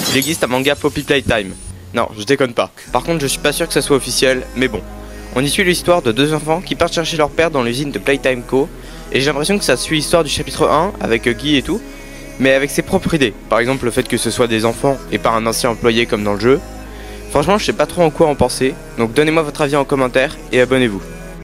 Il existe un manga Poppy Playtime. Non, je déconne pas. Par contre, je suis pas sûr que ça soit officiel, mais bon. On y suit l'histoire de deux enfants qui partent chercher leur père dans l'usine de Playtime Co. Et j'ai l'impression que ça suit l'histoire du chapitre 1 avec Guy et tout, mais avec ses propres idées. Par exemple, le fait que ce soit des enfants et pas un ancien employé comme dans le jeu. Franchement, je sais pas trop en quoi en penser, donc donnez-moi votre avis en commentaire et abonnez-vous.